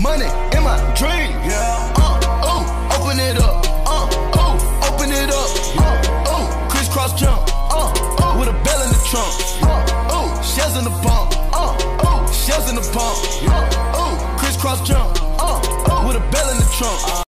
money in my dream. Yeah. Open it up. Open it up. Crisscross jump. With a bell in the trunk. Shells in the pump. Shells in the pump. Crisscross jump. With a bell in the trunk.